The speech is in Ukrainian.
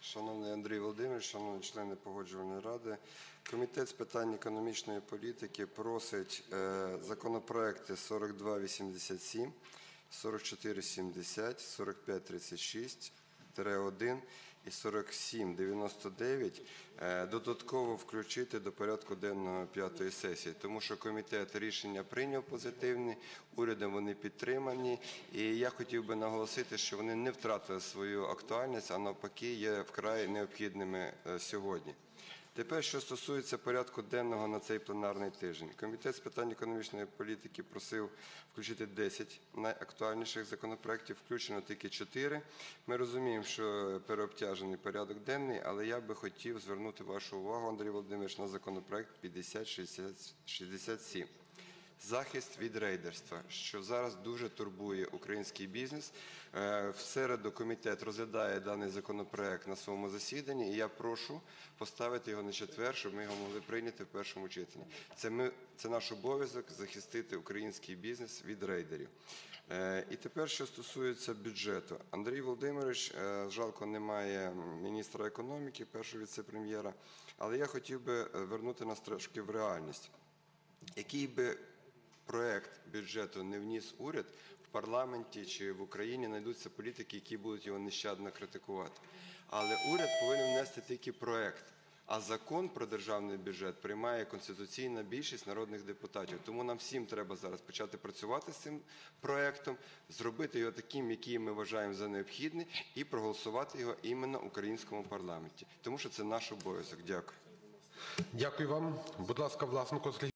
Шановний Андрій Володимирович, шановні члени Погоджувальної ради, Комітет з питань економічної політики просить законопроекти 4287, 4470, 4536-1 і 4799 додатково включити до порядку денного 5-ї сесії, тому що комітет рішення прийняв позитивні, урядом вони підтримані, і я хотів би наголосити, що вони не втратили свою актуальність, а навпаки є вкрай необхідними сьогодні. Тепер, що стосується порядку денного на цей пленарний тиждень. Комітет з питань економічної політики просив включити 10 найактуальніших законопроєктів, включено тільки 4. Ми розуміємо, що переобтяжений порядок денний, але я би хотів звернути вашу увагу, Андрій Володимирович, на законопроєкт 5067. Захист від рейдерства, що зараз дуже турбує український бізнес. В середу комітет розглядає даний законопроект на своєму засіданні, і я прошу поставити його на четвер, щоб ми його могли прийняти в першому читанні. Це наш обов'язок – захистити український бізнес від рейдерів. І тепер, що стосується бюджету. Андрій Володимирович, жалко, немає міністра економіки, першого віце-прем'єра, але я хотів би вернути нас трошки в реальність. Який би проект бюджету не вніс уряд, в парламенті чи в Україні знайдуться політики, які будуть його нещадно критикувати. Але уряд повинен внести тільки проект, а закон про державний бюджет приймає конституційна більшість народних депутатів. Тому нам всім треба зараз почати працювати з цим проектом, зробити його таким, який ми вважаємо за необхідне, і проголосувати його іменно в українському парламенті. Тому що це наш обов'язок. Дякую. Дякую вам. Будь ласка, Власенко Сергій.